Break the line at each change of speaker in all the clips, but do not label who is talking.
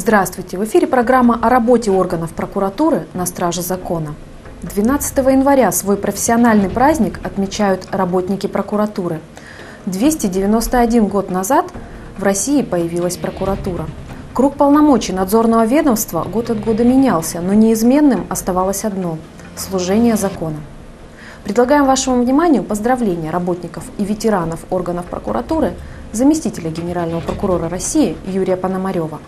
Здравствуйте! В эфире программа о работе органов прокуратуры на страже закона. 12 января свой профессиональный праздник отмечают работники прокуратуры. 291 год назад в России появилась прокуратура. Круг полномочий надзорного ведомства год от года менялся, но неизменным оставалось одно – служение закона. Предлагаем вашему вниманию поздравления работников и ветеранов органов прокуратуры заместителя генерального прокурора России Юрия Пономарева.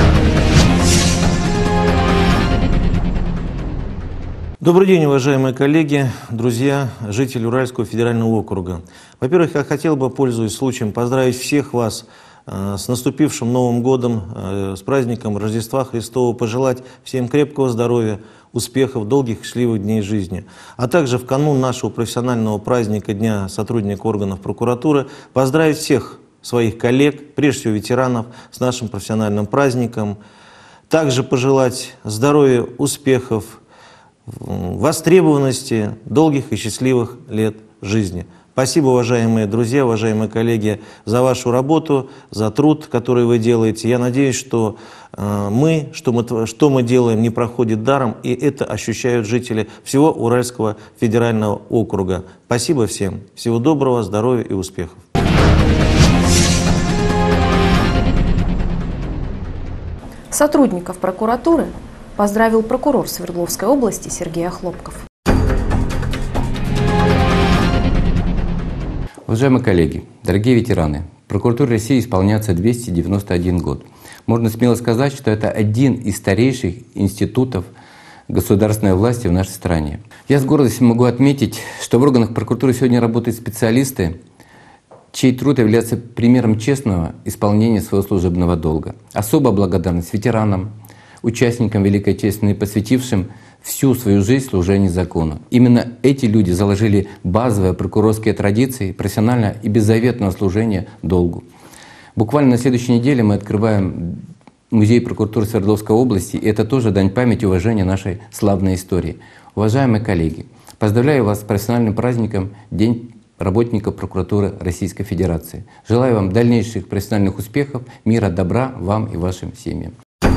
Добрый день, уважаемые коллеги, друзья, жители Уральского федерального округа. Во-первых, я хотел бы, пользуясь случаем, поздравить всех вас с наступившим Новым годом, с праздником Рождества Христова, пожелать всем крепкого здоровья, успехов, долгих и счастливых дней жизни. А также в канун нашего профессионального праздника Дня сотрудника органов прокуратуры поздравить всех своих коллег, прежде всего ветеранов, с нашим профессиональным праздником. Также пожелать здоровья, успехов, востребованности, долгих и счастливых лет жизни. Спасибо, уважаемые друзья, уважаемые коллеги, за вашу работу, за труд, который вы делаете. Я надеюсь, что что мы делаем, не проходит даром, и это ощущают жители всего Уральского федерального округа. Спасибо всем. Всего доброго, здоровья и успехов.
Сотрудников прокуратуры поздравил прокурор Свердловской области Сергей Охлопков.
Уважаемые коллеги, дорогие ветераны, прокуратуре России исполняется 291 год. Можно смело сказать, что это один из старейших институтов государственной власти в нашей стране. Я с гордостью могу отметить, что в органах прокуратуры сегодня работают специалисты, чей труд является примером честного исполнения своего служебного долга. Особая благодарность ветеранам, участникам Великой Отечественной, посвятившим всю свою жизнь служению закону. Именно эти люди заложили базовые прокурорские традиции, профессиональное и беззаветное служение долгу. Буквально на следующей неделе мы открываем музей прокуратуры Свердловской области, и это тоже дань памяти и уважения нашей славной истории. Уважаемые коллеги, поздравляю вас с профессиональным праздником День работников прокуратуры Российской Федерации. Желаю вам дальнейших профессиональных успехов, мира, добра вам и вашим семьям.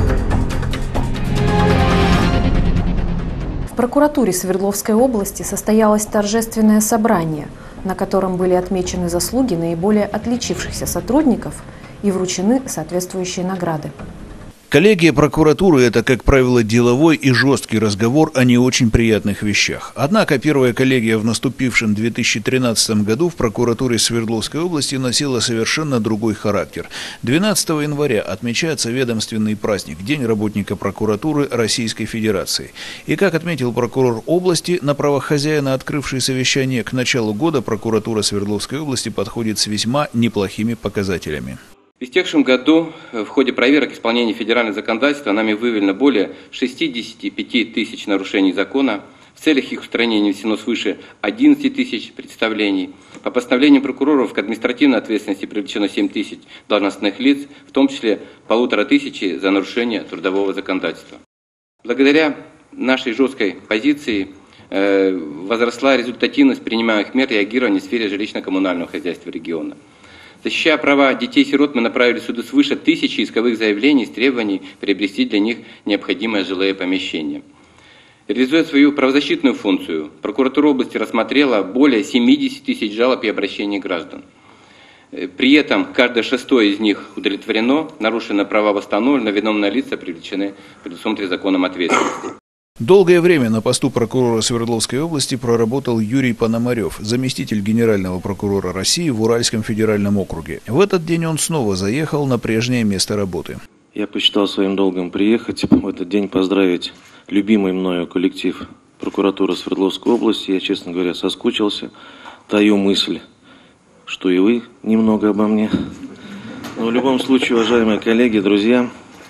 В прокуратуре Свердловской области состоялось торжественное собрание, на котором были отмечены заслуги наиболее отличившихся сотрудников и вручены соответствующие награды.
Коллегия прокуратуры – это, как правило, деловой и жесткий разговор о не очень приятных вещах. Однако первая коллегия в наступившем 2013 году в прокуратуре Свердловской области носила совершенно другой характер. 12 января отмечается ведомственный праздник – День работника прокуратуры Российской Федерации. И, как отметил прокурор области, на правах хозяина, открывший совещание, к началу года прокуратура Свердловской области подходит с весьма неплохими показателями.
В истекшем году в ходе проверок исполнения федерального законодательства нами выявлено более 65 тысяч нарушений закона. В целях их устранения внесено свыше 11 тысяч представлений. По постановлению прокуроров к административной ответственности привлечено 7 тысяч должностных лиц, в том числе 1500 за нарушение трудового законодательства. Благодаря нашей жесткой позиции возросла результативность принимаемых мер реагирования в сфере жилищно-коммунального хозяйства региона. Защищая права детей-сирот, мы направили в суды свыше 1000 исковых заявлений с требованием приобрести для них необходимое жилое помещение. Реализуя свою правозащитную функцию, прокуратура области рассмотрела более 70 тысяч жалоб и обращений граждан. При этом каждое шестое из них удовлетворено, нарушены права восстановлены, виновные лица привлечены к предусмотренной законом ответственности.
Долгое время на посту прокурора Свердловской области проработал Юрий Пономарев, заместитель генерального прокурора России в Уральском федеральном округе. В этот день он снова заехал на прежнее место работы.
Я посчитал своим долгом приехать в этот день поздравить любимый мною коллектив прокуратуры Свердловской области. Я, честно говоря, соскучился, таю мысль, что и вы немного обо мне. Но в любом случае, уважаемые коллеги, друзья,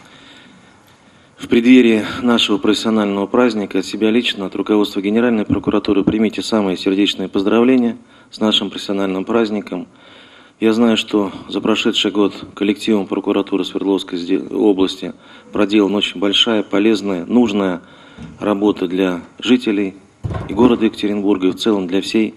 в преддверии нашего профессионального праздника от себя лично, от руководства Генеральной прокуратуры примите самые сердечные поздравления с нашим профессиональным праздником. Я знаю, что за прошедший год коллективом прокуратуры Свердловской области проделана очень большая, полезная, нужная работа для жителей и города Екатеринбурга, и в целом для всех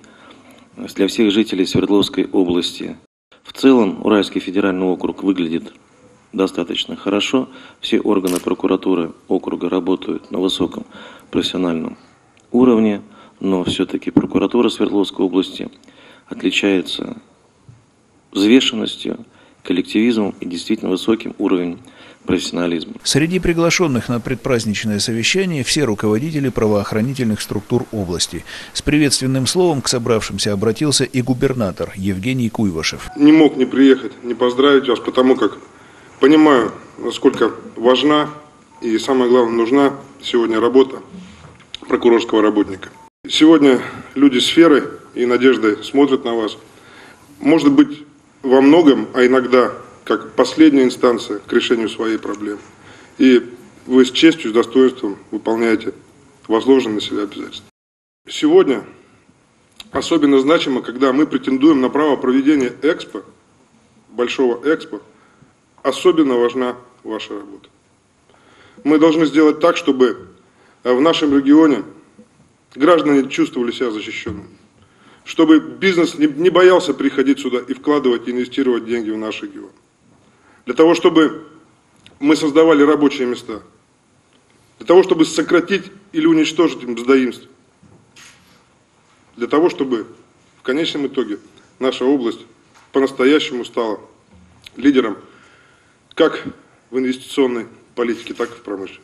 жителей Свердловской области. В целом Уральский федеральный округ выглядит достаточно хорошо. Все органы прокуратуры округа работают на высоком профессиональном уровне, но все-таки прокуратура Свердловской области отличается взвешенностью, коллективизмом и действительно высоким уровнем профессионализма.
Среди приглашенных на предпраздничное совещание все руководители правоохранительных структур области. С приветственным словом к собравшимся обратился и губернатор Евгений Куйвашев.
Не мог не приехать, не поздравить вас, потому как понимаю, насколько важна и, самое главное, нужна сегодня работа прокурорского работника. Сегодня люди с верой и надеждой смотрят на вас. Может быть, во многом, а иногда как последняя инстанция к решению своей проблемы. И вы с честью, с достоинством выполняете возложенные на себя обязательства. Сегодня особенно значимо, когда мы претендуем на право проведения экспо, большого экспо, особенно важна ваша работа. Мы должны сделать так, чтобы в нашем регионе граждане чувствовали себя защищенными. Чтобы бизнес не боялся приходить сюда и вкладывать, инвестировать деньги в наш регион. Для того, чтобы мы создавали рабочие места. Для того, чтобы сократить или уничтожить мздоимство. Для того, чтобы в конечном итоге наша область по-настоящему стала лидером как в инвестиционной политике, так и в промышленной.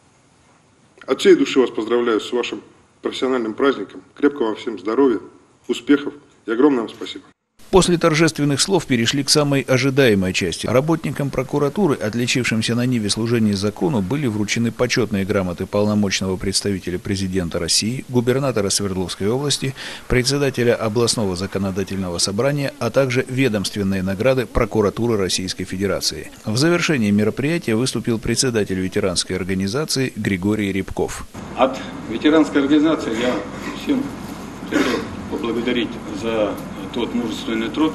От всей души вас поздравляю с вашим профессиональным праздником. Крепкого вам всем здоровья, успехов и огромное вам спасибо.
После торжественных слов перешли к самой ожидаемой части. Работникам прокуратуры, отличившимся на ниве служения закону, были вручены почетные грамоты полномочного представителя президента России, губернатора Свердловской области, председателя областного законодательного собрания, а также ведомственные награды прокуратуры Российской Федерации. В завершении мероприятия выступил председатель ветеранской организации Григорий Рябков.
От ветеранской организации я всем хотел поблагодарить за тот мужественный труд.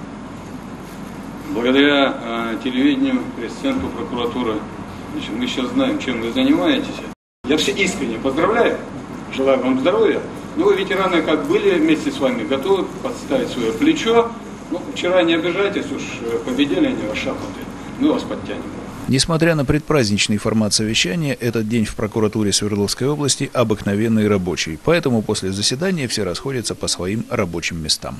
Благодаря телевидению, пресс-центру прокуратуры, мы сейчас знаем, чем вы занимаетесь. Я все искренне поздравляю, желаю вам здоровья. Ну, вы, ветераны, как были вместе с вами, готовы подставить свое плечо. Ну, вчера не обижайтесь, уж победили они вас шахматы, мы вас подтянем.
Несмотря на предпраздничный формат совещания, этот день в прокуратуре Свердловской области обыкновенный и рабочий. Поэтому после заседания все расходятся по своим рабочим местам.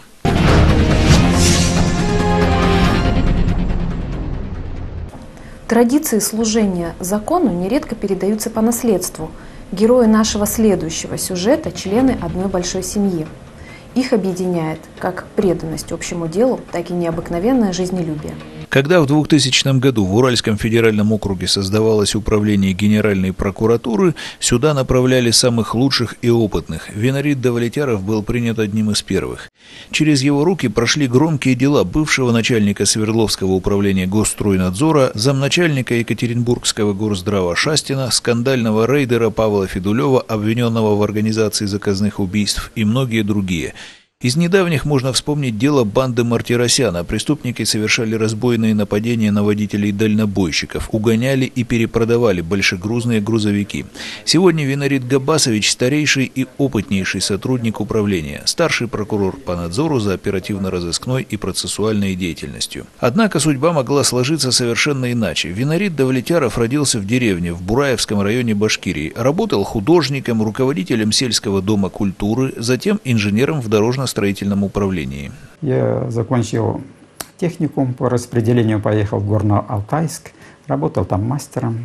Традиции служения закону нередко передаются по наследству. Герои нашего следующего сюжета – члены одной большой семьи. Их объединяет как преданность общему делу, так и необыкновенное жизнелюбие.
Когда в 2000 году в Уральском федеральном округе создавалось управление Генеральной прокуратуры, сюда направляли самых лучших и опытных. Винорит Давлетяров был принят одним из первых. Через его руки прошли громкие дела бывшего начальника Свердловского управления Госстройнадзора, замначальника Екатеринбургского горздрава Шастина, скандального рейдера Павла Федулева, обвиненного в организации заказных убийств, и многие другие. Из недавних можно вспомнить дело банды Мартиросяна. Преступники совершали разбойные нападения на водителей-дальнобойщиков, угоняли и перепродавали большегрузные грузовики. Сегодня Винорит Габасович – старейший и опытнейший сотрудник управления, старший прокурор по надзору за оперативно-розыскной и процессуальной деятельностью. Однако судьба могла сложиться совершенно иначе. Винорит Давлетяров родился в деревне в Бураевском районе Башкирии, работал художником, руководителем сельского дома культуры, затем инженером в дорожно-строительном управлении.
Я закончил техникум по распределению, поехал в Горно-Алтайск, работал там мастером.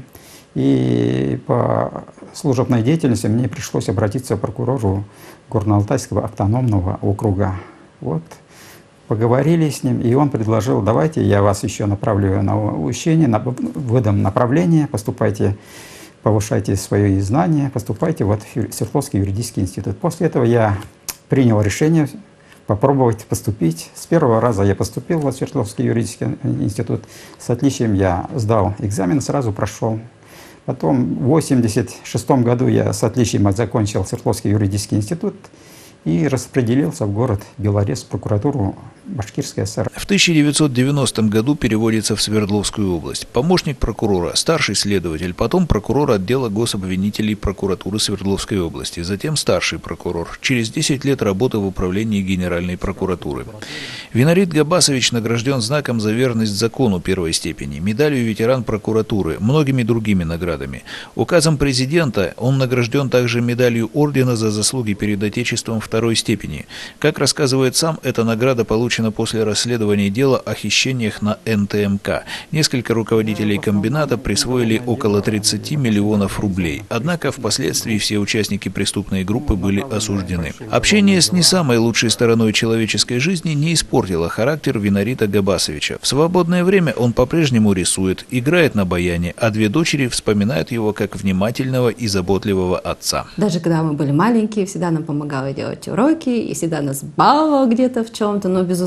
И по служебной деятельности мне пришлось обратиться к прокурору Горно-Алтайского автономного округа. Вот, поговорили с ним, и он предложил: давайте я вас еще направлю на учение, выдам направление, поступайте, повышайте свои знания, поступайте в Свердловский юридический институт. После этого я принял решение попробовать поступить. С первого раза я поступил в Свердловский юридический институт. С отличием я сдал экзамен, сразу прошел. Потом в 1986 году я с отличием закончил Свердловский юридический институт и распределился в город Белорецк, в прокуратуру Башкирской ССР.
В 1990 году переводится в Свердловскую область. Помощник прокурора, старший следователь, потом прокурор отдела гособвинителей прокуратуры Свердловской области, затем старший прокурор. Через 10 лет работы в управлении Генеральной прокуратуры. Винарит Габасович награжден знаком за верность закону первой степени, медалью ветеран прокуратуры, многими другими наградами. Указом президента он награжден также медалью ордена за заслуги перед Отечеством второй степени. Как рассказывает сам, эта награда получена после расследования дела о хищениях на НТМК. Несколько руководителей комбината присвоили около 30 миллионов рублей. Однако впоследствии все участники преступной группы были осуждены. Общение с не самой лучшей стороной человеческой жизни не испортило характер Винарита Габасовича. В свободное время он по-прежнему рисует, играет на баяне, а две дочери вспоминают его как внимательного и заботливого отца.
Даже когда мы были маленькие, всегда нам помогал делать уроки, и всегда нас баловал где-то в чем-то, но безусловно,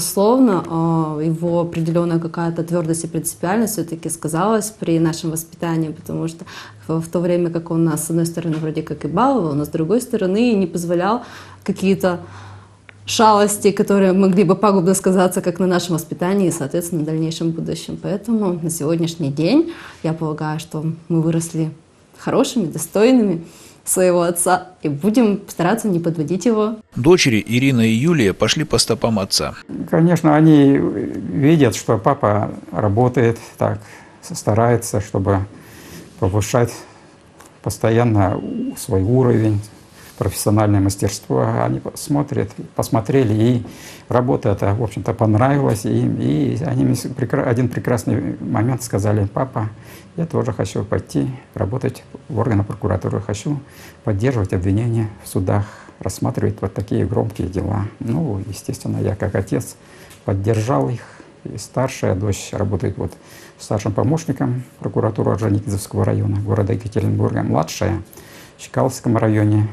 его определенная какая-то твердость и принципиальность все-таки сказалась при нашем воспитании, потому что в то время как он нас, с одной стороны, вроде как и баловал, но с другой стороны не позволял какие-то шалости, которые могли бы пагубно сказаться как на нашем воспитании и, соответственно, на дальнейшем будущем. Поэтому на сегодняшний день я полагаю, что мы выросли хорошими, достойными своего отца и будем стараться не подводить его.
Дочери Ирина и Юлия пошли по стопам отца.
Конечно, они видят, что папа работает так, старается, чтобы повышать постоянно свой уровень, профессиональное мастерство. Они посмотрели, и работа эта, в общем-то, понравилась им. И они один прекрасный момент сказали: папа, я тоже хочу пойти работать в органы прокуратуры, хочу поддерживать обвинения в судах, рассматривать вот такие громкие дела. Ну, естественно, я как отец поддержал их. И старшая дочь работает вот старшим помощником прокуратуры Орджоникидзевского района города Екатеринбурга, младшая в Чкаловском районе,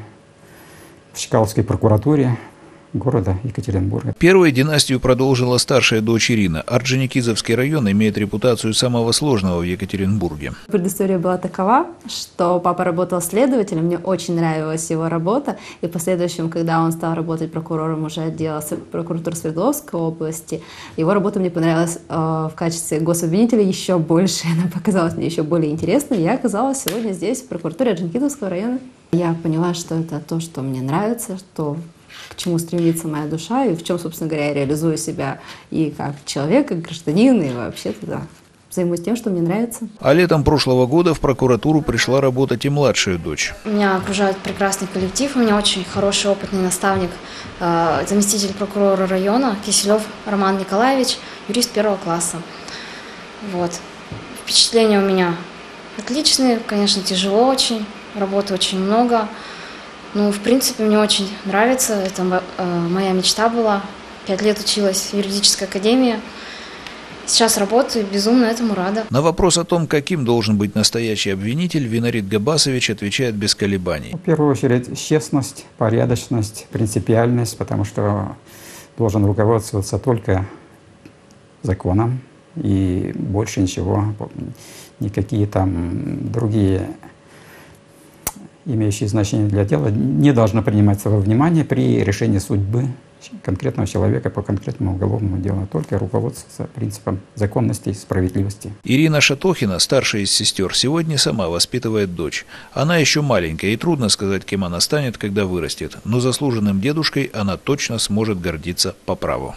в Чкаловской прокуратуре города Екатеринбурга.
Первую династию продолжила старшая дочь Ирина. Орджоникидзевский район имеет репутацию самого сложного в Екатеринбурге.
Предыстория была такова, что папа работал следователем, мне очень нравилась его работа, и в последующем, когда он стал работать прокурором уже отдела прокуратуры Свердловской области, его работа мне понравилась в качестве гособвинителя еще больше, она показалась мне еще более интересной, и я оказалась сегодня здесь, в прокуратуре Орджоникидзевского района. Я поняла, что это то, что мне нравится, что к чему стремится моя душа, и в чем, собственно говоря, я реализую себя и как человек, как гражданин, и вообще-то, да, займусь тем, что мне нравится.
А летом прошлого года в прокуратуру пришла работать и младшая дочь.
Меня окружает прекрасный коллектив, у меня очень хороший опытный наставник, заместитель прокурора района Киселев Роман Николаевич, юрист первого класса. Вот. Впечатления у меня отличные, конечно, тяжело очень, работы очень много. Ну, в принципе, мне очень нравится. Это моя мечта была. 5 лет училась в юридической академии. Сейчас работаю, безумно этому рада.
На вопрос о том, каким должен быть настоящий обвинитель, Винарит Габасович отвечает без колебаний.
В первую очередь, честность, порядочность, принципиальность, потому что должен руководствоваться только законом и больше ничего, никакие там другие имеющие значение для дела, не должно приниматься во внимание при решении судьбы конкретного человека по конкретному уголовному делу, только руководствоваться принципом законности и справедливости.
Ирина Шатохина, старшая из сестер, сегодня сама воспитывает дочь. Она еще маленькая, и трудно сказать, кем она станет, когда вырастет, но заслуженным дедушкой она точно сможет гордиться по праву.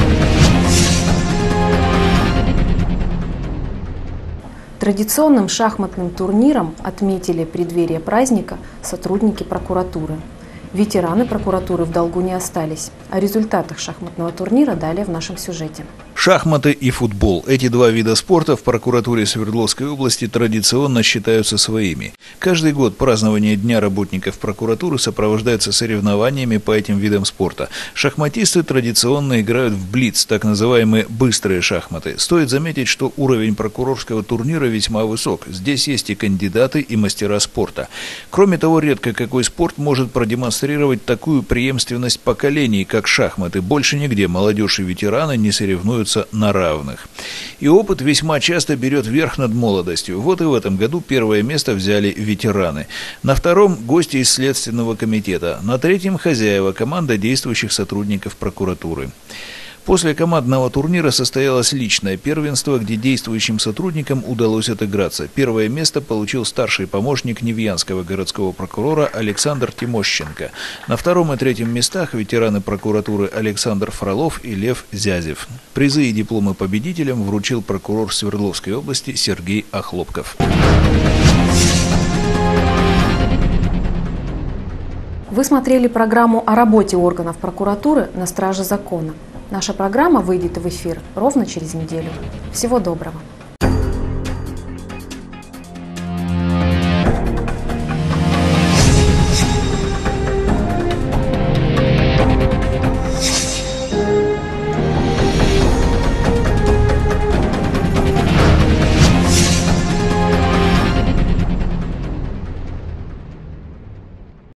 Традиционным шахматным турниром отметили преддверие праздника сотрудники прокуратуры. Ветераны прокуратуры в долгу не остались. О результатах шахматного турнира далее в нашем сюжете.
Шахматы и футбол. Эти два вида спорта в прокуратуре Свердловской области традиционно считаются своими. Каждый год празднование Дня работников прокуратуры сопровождается соревнованиями по этим видам спорта. Шахматисты традиционно играют в блиц, так называемые быстрые шахматы. Стоит заметить, что уровень прокурорского турнира весьма высок. Здесь есть и кандидаты, и мастера спорта. Кроме того, редко какой спорт может продемонстрировать такую преемственность поколений, как шахматы. Больше нигде молодежь и ветераны не соревнуются на равных. И опыт весьма часто берет верх над молодостью. Вот и в этом году первое место взяли ветераны. На втором – гости из Следственного комитета. На третьем – хозяева, команда действующих сотрудников прокуратуры. После командного турнира состоялось личное первенство, где действующим сотрудникам удалось отыграться. Первое место получил старший помощник Невьянского городского прокурора Александр Тимощенко. На втором и третьем местах ветераны прокуратуры Александр Фролов и Лев Зязев. Призы и дипломы победителям вручил прокурор Свердловской области Сергей Охлопков.
Вы смотрели программу о работе органов прокуратуры на страже закона. Наша программа выйдет в эфир ровно через неделю. Всего доброго!